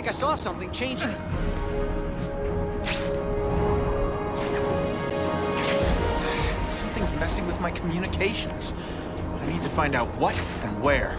think I saw something changing. Something's messing with my communications. I need to find out what and where.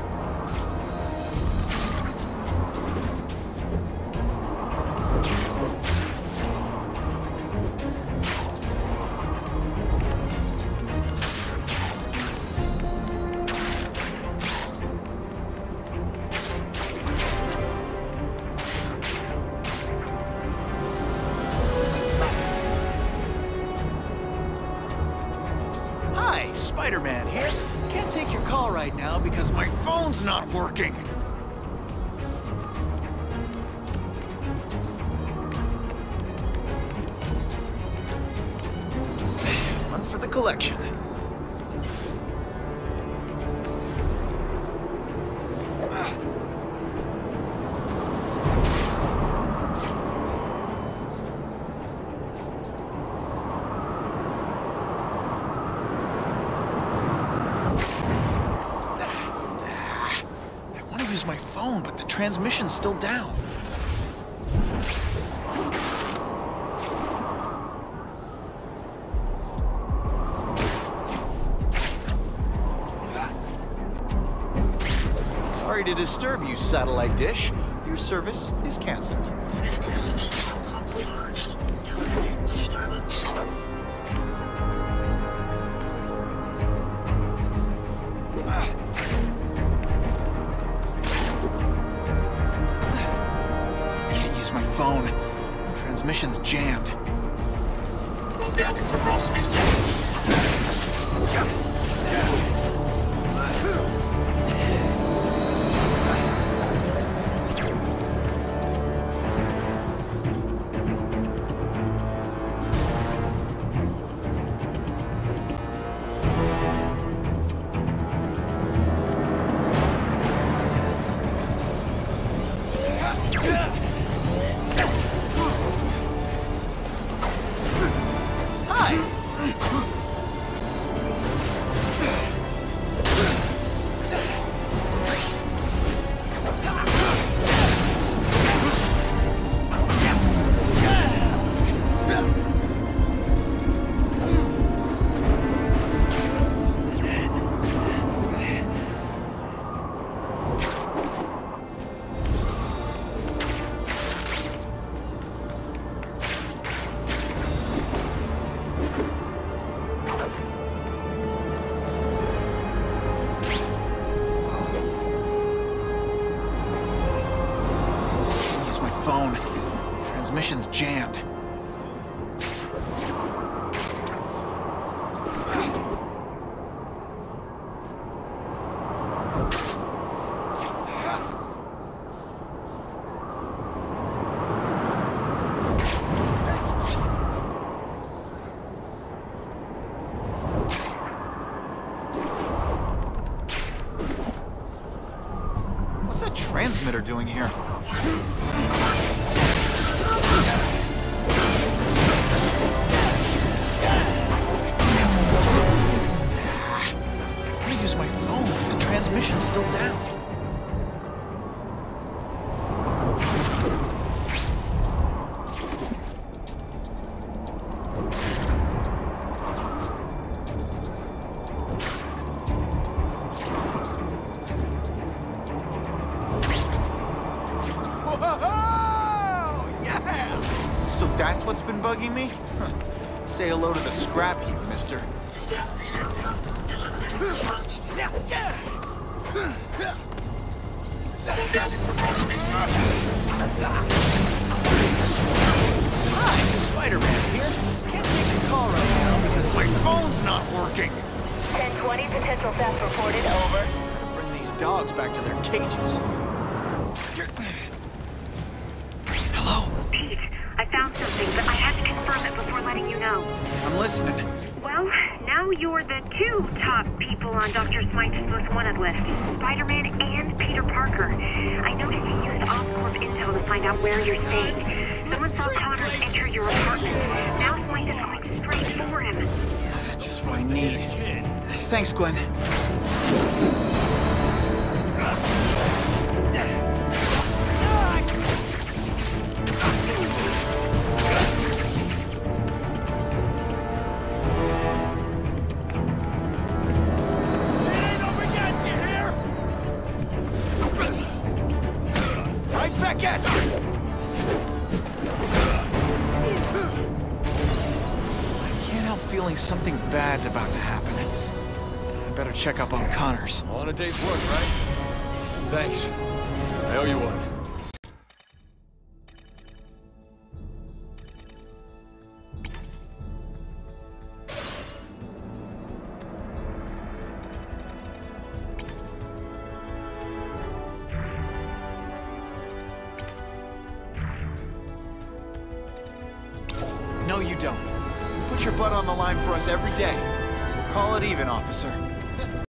Spider-Man here. Can't take your call right now because my phone's not working. One for the collection. Use my phone, but the transmission's still down. Sorry to disturb you, satellite dish. Your service is canceled. Phone. Transmission's jammed. Scanning for all species. Phone. Transmission's jammed. What's that transmitter doing here? Use my phone, the transmission's still down. Whoa! Yeah! So that's what's been bugging me? Huh. Say hello to the scrap heap, mister. Scanning for all species. Hi, Spider-Man here. Can't take your call right now because my phone's not working. 1020, potential theft reported, over. Bring these dogs back to their cages. Hello? Pete, I found something, but I had to confirm it before letting you know. I'm listening. Well, now you're the two top people on Dr. Smythe's most wanted list. Spider-Man and Peter Parker. I noticed you used Oscorp intel to find out where you're staying. Someone saw Connors enter your apartment. Now Smythe is going straight for him. That's just what I need. Thanks, Gwen. bad's about to happen. I better check up on Connors. On a day's work, right? Thanks. I owe you one. No, you don't. You put your butt on the line for us every day. We'll call it even, officer.